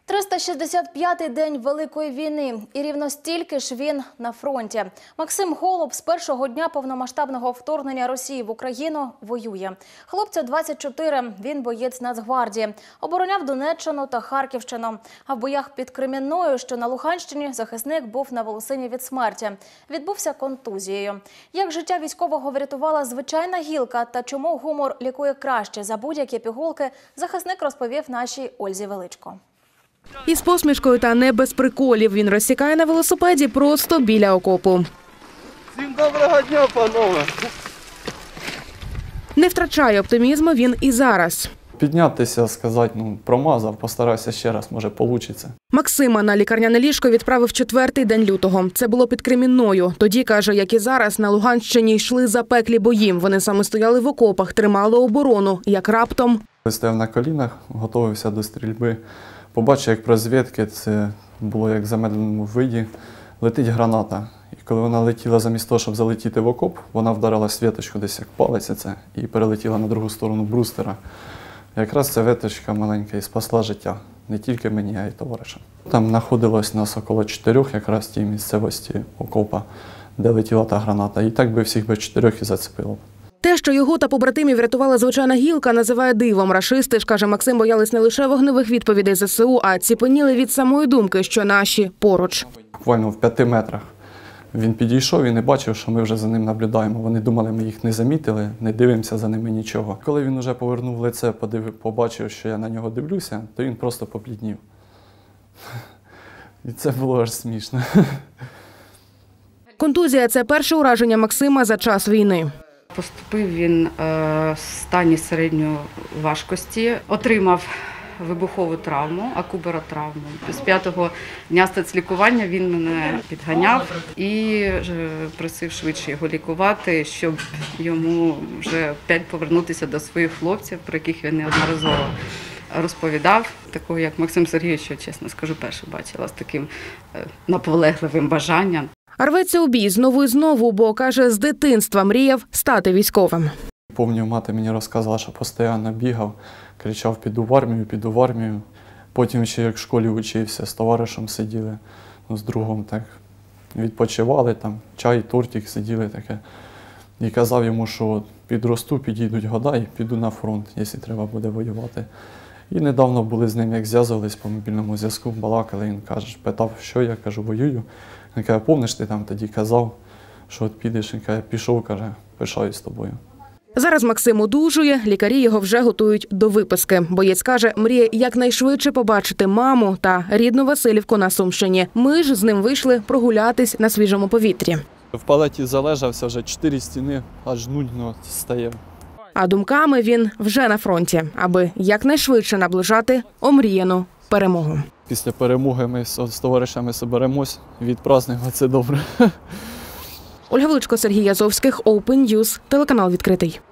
365-й день Великої війни. І рівно стільки ж він на фронті. Максим Голуб з першого дня повномасштабного вторгнення Росії в Україну воює. Хлопцю 24, він боєць Нацгвардії. Обороняв Донеччину та Харківщину. А в боях під Кремінною, що на Луганщині, захисник був на волосині від смерті. Відбувся контузією. Як життя військового врятувала звичайна гілка та чому гумор лікує краще за будь-які пігулки, захисник розповів нашій Ользі Величко. Із посмішкою та не без приколів він розсікає на велосипеді просто біля окопу. Всім доброго дня, панове! Не втрачає оптимізму він і зараз. Піднятися, сказати, промазав, постараюся ще раз, може вийде. Максима на лікарняне ліжко відправив 4-й день лютого. Це було під Кремінною. Тоді, каже, як і зараз, на Луганщині йшли запеклі бої. Вони саме стояли в окопах, тримали оборону. Як раптом... Стояв на колінах, готувався до стрільби. Побачив, як при розвідки, це було як в замедленому виді, летить граната. І коли вона летіла замість того, щоб залетіти в окоп, вона вдарила світочку десь як палець і перелетіла на другу сторону брустера. Якраз ця веточка маленька і спасла життя. Не тільки мені, а й товаришам. Там знаходилось нас около 4 якраз в тій місцевості окопа, де летіла та граната. І так би всіх би 4 і зацепило. Те, що його та побратимів врятувала звичайна гілка, називає дивом. Рашисти ж, каже Максим, боялись не лише вогневих відповідей ЗСУ, а ціпеніли від самої думки, що наші поруч. Буквально в 5 метрах він підійшов і не бачив, що ми вже за ним наблюдаємо. Вони думали, ми їх не замітили, не дивимося за ними нічого. Коли він вже повернув лице, побачив, що я на нього дивлюся, то він просто побліднів. І це було аж смішно. Контузія – це перше ураження Максима за час війни. Поступив він в стані середньої важкості, отримав вибухову травму, акубаротравму. З 5-го дня стацлікування він мене підганяв і просив швидше його лікувати, щоб йому вже опять повернутися до своїх хлопців, про яких він неодноразово розповідав. Такого, як Максим Сергійович, що, чесно скажу, перше бачила з таким наполегливим бажанням. Рветься у бій знову і знову, бо, каже, з дитинства мріяв стати військовим. Пам'ятаю, мати мені розказала, що постійно бігав, кричав піду в армію, піду в армію. Потім ще як в школі вчився, з товаришем сиділи, з другом так відпочивали, там чай, тортик сиділи таке. І казав йому, що підросту, підійдуть года і піду на фронт, якщо треба буде воювати. І недавно були з ним, як зв'язувались по мобільному зв'язку, балакали, він каже, питав, що я, кажу, воюю. Він каже, помниш, ти там тоді казав, що от підеш, він каже, пішов, каже, пишаюсь тобою. Зараз Максим одужує, лікарі його вже готують до виписки. Боєць каже, мріє якнайшвидше побачити маму та рідну Василівку на Сумщині. Ми ж з ним вийшли прогулятись на свіжому повітрі. В палаті залежався, вже 4 стіни, аж нудно стає. А думками він вже на фронті, аби якнайшвидше наближати омріяну перемогу. Після перемоги ми з товаришами зберемось, відпразнуємо, це добре. Ольга Величко, Сергій Язовських, Open News, телеканал «Відкритий».